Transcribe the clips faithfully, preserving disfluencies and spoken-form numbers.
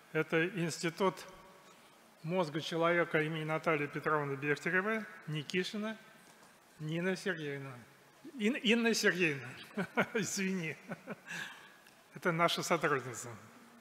Это Институт мозга человека имени Натальи Петровны Бехтеревой, Никишина, Нина Сергеевна. Ин, Инна Сергеевна, извини. Это наша сотрудница.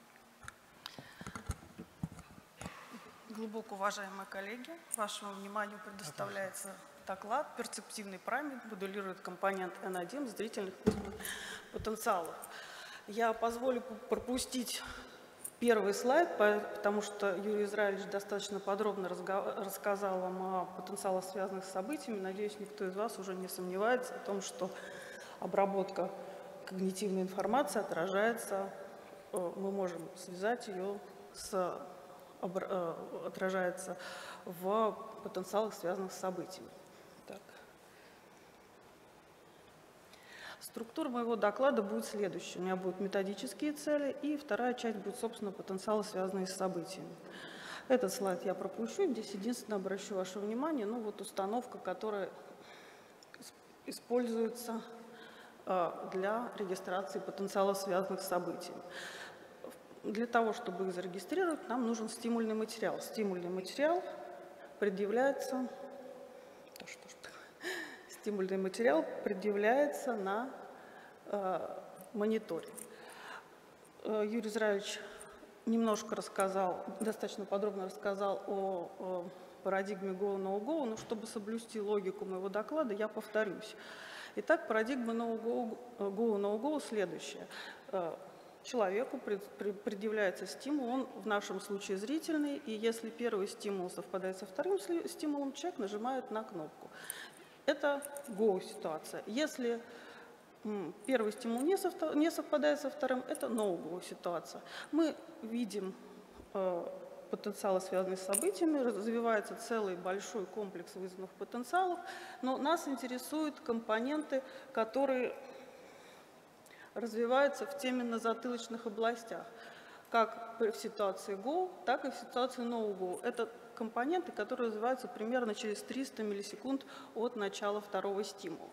Глубоко уважаемые коллеги, вашему вниманию предоставляется доклад «Перцептивный память моделирует компонент эн один зрительных потенциалов». Я позволю пропустить первый слайд, потому что Юрий Израилевич достаточно подробно рассказал вам о потенциалах, связанных с событиями. Надеюсь, никто из вас уже не сомневается в том, что обработка когнитивной информации отражается, мы можем связать ее с, отражается в потенциалах, связанных с событиями. Так. Структура моего доклада будет следующей. У меня будут методические цели, и вторая часть будет, собственно, потенциалы, связанные с событиями. Этот слайд я пропущу. Здесь единственное обращу ваше внимание, ну вот установка, которая используется для регистрации потенциалов, связанных с событиями. Для того, чтобы их зарегистрировать, нам нужен стимульный материал. Стимульный материал предъявляется, что, что, стимульный материал предъявляется на э, мониторе. Юрий Израилевич немножко рассказал, достаточно подробно рассказал о, о парадигме go-no-go, но чтобы соблюсти логику моего доклада, я повторюсь. Итак, парадигма go-no-go следующая. Человеку предъявляется стимул, он в нашем случае зрительный, и если первый стимул совпадает со вторым стимулом, человек нажимает на кнопку. Это go-ситуация. Если первый стимул не совпадает со вторым, это no-go ситуация. Мы видим потенциалы, связанные с событиями, развивается целый большой комплекс вызванных потенциалов, но нас интересуют компоненты, которые развиваются в теменно-затылочных областях, как в ситуации go, так и в ситуации no-go. Это компоненты, которые развиваются примерно через триста миллисекунд от начала второго стимула.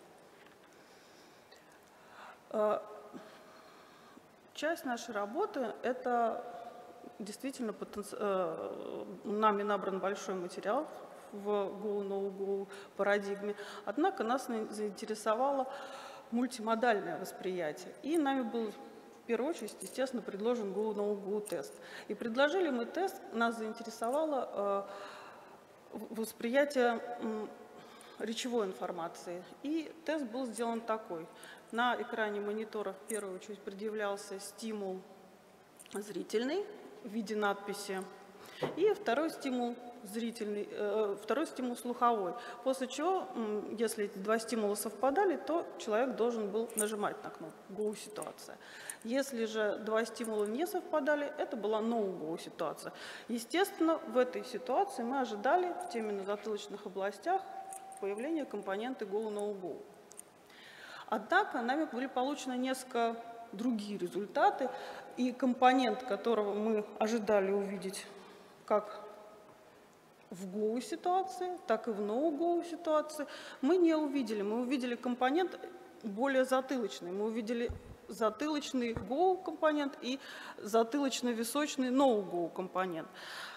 Часть нашей работы – это действительно потенци... нами набран большой материал в go-no-go парадигме, однако нас заинтересовало мультимодальное восприятие. И нами был в первую очередь, естественно, предложен go-no-go тест. И предложили мы тест, нас заинтересовало э, восприятие э, речевой информации. И тест был сделан такой. На экране монитора в первую очередь предъявлялся стимул зрительный в виде надписи, и второй стимул зрительный, э, второй стимул слуховой. После чего, э, если эти два стимула совпадали, то человек должен был нажимать на кнопку go ситуация. Если же два стимула не совпадали, это была no-go ситуация. Естественно, в этой ситуации мы ожидали в теменно-затылочных областях появления компоненты go-no-go. Однако нами были получены несколько другие результаты, и компонент, которого мы ожидали увидеть как в go ситуации, так и в no-go ситуации, мы не увидели. Мы увидели компонент более затылочный. Мы увидели затылочный go компонент и затылочно-височный no-go компонент.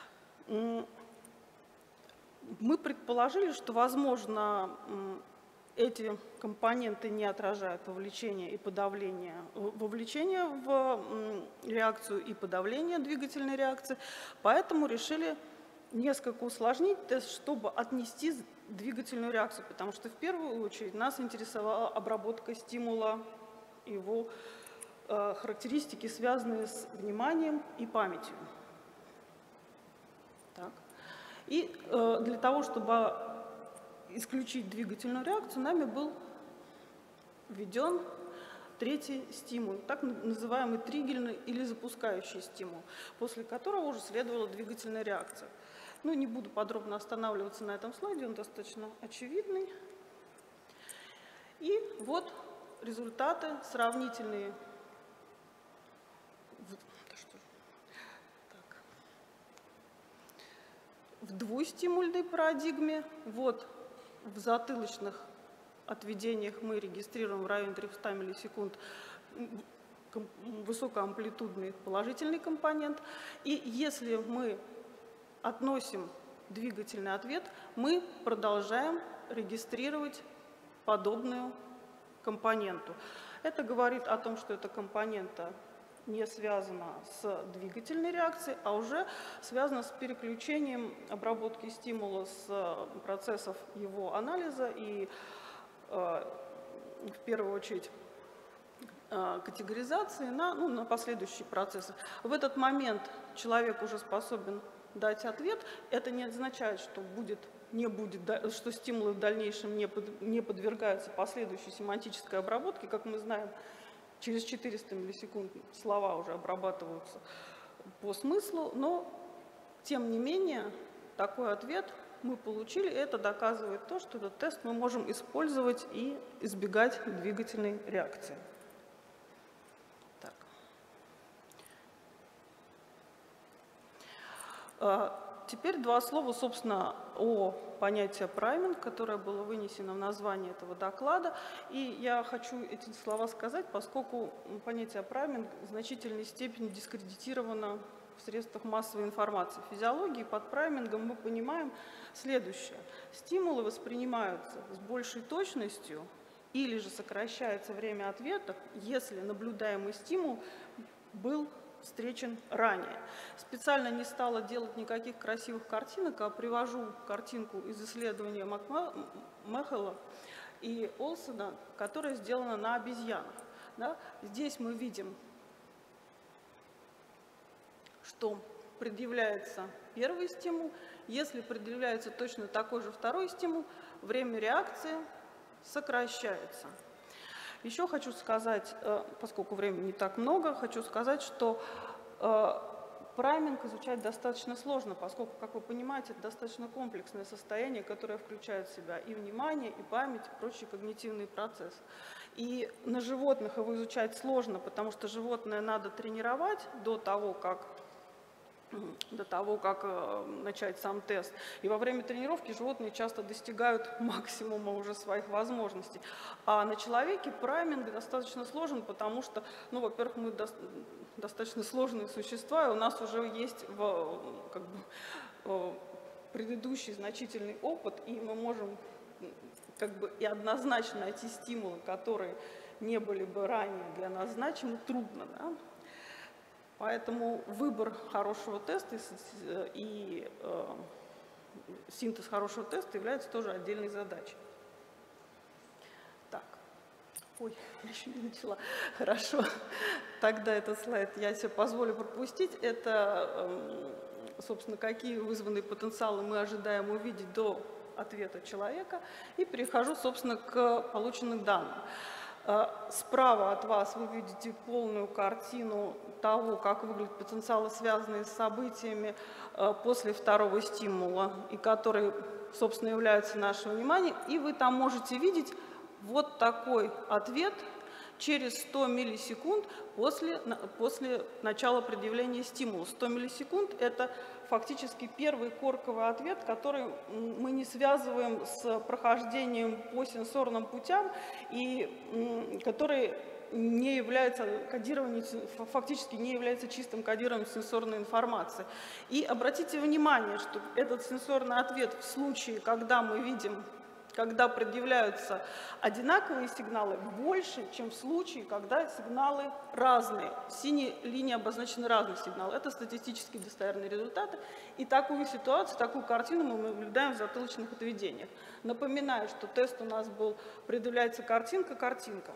Мы предположили, что, возможно, эти компоненты не отражают вовлечение и подавление, вовлечение в реакцию и подавление двигательной реакции, поэтому решили несколько усложнить тест, чтобы отнести двигательную реакцию, потому что в первую очередь нас интересовала обработка стимула, его э, характеристики, связанные с вниманием и памятью. Так. И э, для того, чтобы исключить двигательную реакцию, нами был введен третий стимул, так называемый триггерный или запускающий стимул, после которого уже следовала двигательная реакция. Ну, не буду подробно останавливаться на этом слайде, он достаточно очевидный. И вот результаты сравнительные. В двустимульной парадигме, вот в затылочных отведениях мы регистрируем в районе трёхсот миллисекунд высокоамплитудный положительный компонент. И если мы относим двигательный ответ, мы продолжаем регистрировать подобную компоненту. Это говорит о том, что эта компонента не связана с двигательной реакцией, а уже связана с переключением обработки стимула с процессов его анализа и, в первую очередь, категоризации на, ну, на последующие процессы. В этот момент человек уже способен дать ответ. Это не означает, что, будет, не будет, что стимулы в дальнейшем не, под, не подвергаются последующей семантической обработке. Как мы знаем, через четыреста миллисекунд слова уже обрабатываются по смыслу, но, тем не менее, такой ответ мы получили. Это доказывает то, что этот тест мы можем использовать и избегать двигательной реакции. Теперь два слова, собственно, о понятии прайминг, которое было вынесено в название этого доклада. И я хочу эти слова сказать, поскольку понятие прайминг в значительной степени дискредитировано в средствах массовой информации. В физиологии под праймингом мы понимаем следующее. Стимулы воспринимаются с большей точностью или же сокращается время ответа, если наблюдаемый стимул был встречен ранее. Специально не стала делать никаких красивых картинок, а привожу картинку из исследования Мехела и Олсона, которая сделана на обезьянах. Да? Здесь мы видим, что предъявляется первый стимул. Если предъявляется точно такой же второй стимул, время реакции сокращается. Еще хочу сказать, поскольку времени не так много, хочу сказать, что прайминг изучать достаточно сложно, поскольку, как вы понимаете, это достаточно комплексное состояние, которое включает в себя и внимание, и память, и прочие когнитивные процессы. И на животных его изучать сложно, потому что животное надо тренировать до того, как до того, как э, начать сам тест. И во время тренировки животные часто достигают максимума уже своих возможностей. А на человеке прайминг достаточно сложен, потому что, ну, во-первых, мы до, достаточно сложные существа, и у нас уже есть в, как бы, в предыдущий значительный опыт, и мы можем как бы и однозначно найти стимулы, которые не были бы ранее для нас значимы, трудно, да? Поэтому выбор хорошего теста и э, синтез хорошего теста является тоже отдельной задачей. Так, ой, я еще не начала. Хорошо, тогда этот слайд я себе позволю пропустить. Это, э, собственно, какие вызванные потенциалы мы ожидаем увидеть до ответа человека. И перехожу, собственно, к полученным данным. Справа от вас вы видите полную картину того, как выглядят потенциалы, связанные с событиями после второго стимула, и которые, собственно, являются нашим вниманием. И вы там можете видеть вот такой ответ через сто миллисекунд после, после начала предъявления стимула. сто миллисекунд – это фактически первый корковый ответ, который мы не связываем с прохождением по сенсорным путям и который не является кодированием, фактически не является чистым кодированием сенсорной информации. И обратите внимание, что этот сенсорный ответ в случае, когда мы видим, когда предъявляются одинаковые сигналы, больше, чем в случае, когда сигналы разные. В синей линии обозначены разные сигналы. Это статистически достоверные результаты. И такую ситуацию, такую картину мы наблюдаем в затылочных отведениях. Напоминаю, что тест у нас был, предъявляется картинка-картинка.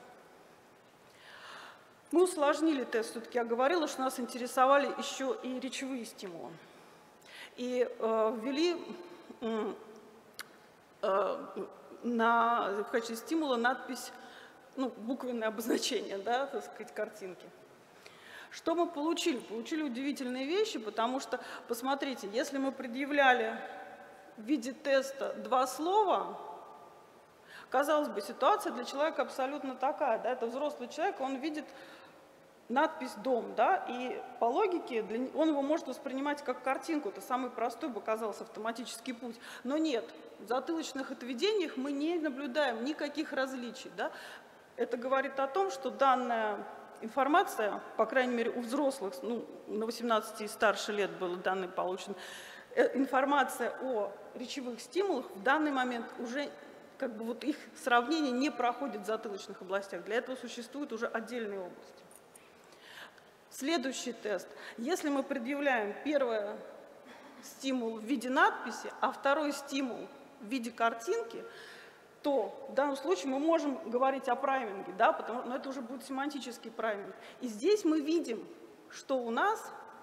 Мы усложнили тест. Все-таки я говорила, что нас интересовали еще и речевые стимулы. И э, ввели... Э, На, в качестве стимула надпись, ну, буквенное обозначение, да, так сказать, картинки. Что мы получили? Получили удивительные вещи, потому что, посмотрите, если мы предъявляли в виде теста два слова, казалось бы, ситуация для человека абсолютно такая, да, это взрослый человек, он видит надпись «дом», да, и по логике для, он его может воспринимать как картинку, это самый простой бы казался автоматический путь, но нет, в затылочных отведениях мы не наблюдаем никаких различий, да. Это говорит о том, что данная информация, по крайней мере, у взрослых, ну, на восемнадцати и старше лет было данные получены, информация о речевых стимулах в данный момент уже, как бы вот их сравнение не проходит в затылочных областях. Для этого существуют уже отдельные области. Следующий тест. Если мы предъявляем первый стимул в виде надписи, а второй стимул в виде картинки, то в данном случае мы можем говорить о прайминге, да, потому что ну, это уже будет семантический прайминг. И здесь мы видим, что у нас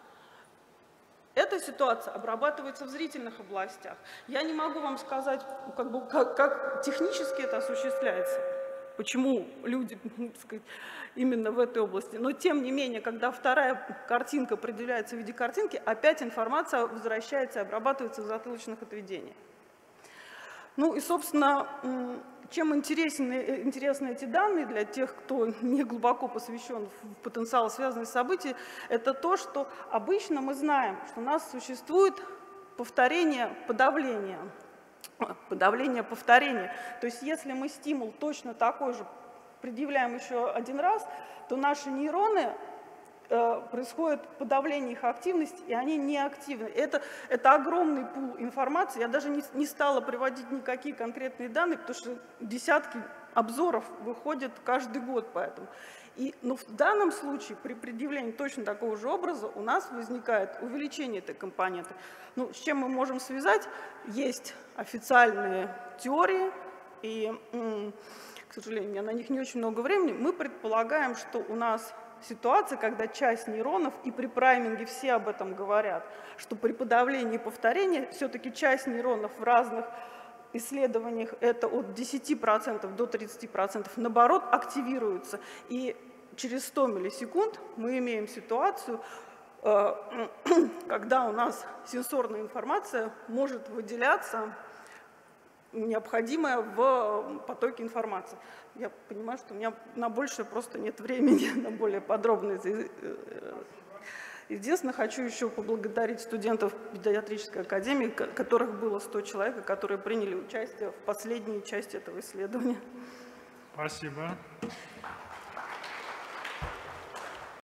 эта ситуация обрабатывается в зрительных областях. Я не могу вам сказать, как, бы, как, как технически это осуществляется, почему люди, так сказать, именно в этой области. Но тем не менее, когда вторая картинка определяется в виде картинки, опять информация возвращается и обрабатывается в затылочных отведениях. Ну и, собственно, чем интересны, интересны эти данные для тех, кто не глубоко посвящен в потенциал связанных событий, это то, что обычно мы знаем, что у нас существует повторение подавления. Подавление повторения. То есть если мы стимул точно такой же предъявляем еще один раз, то наши нейроны происходит подавление их активности, и они неактивны. Это, это огромный пул информации. Я даже не, не стала приводить никакие конкретные данные, потому что десятки обзоров выходят каждый год поэтому. И, но в данном случае при предъявлении точно такого же образа у нас возникает увеличение этой компоненты. Ну, с чем мы можем связать? Есть официальные теории, и, к сожалению, у меня на них не очень много времени. Мы предполагаем, что у нас ситуация, когда часть нейронов, и при прайминге все об этом говорят, что при подавлении повторения все-таки часть нейронов в разных исследованиях, это от десяти процентов до тридцати процентов, наоборот, активируются. И через сто миллисекунд мы имеем ситуацию, когда у нас сенсорная информация может выделяться, необходимое в потоке информации. Я понимаю, что у меня на большее просто нет времени, на более подробные. Единственное, хочу еще поблагодарить студентов педиатрической академии, которых было сто человек, которые приняли участие в последней части этого исследования. Спасибо.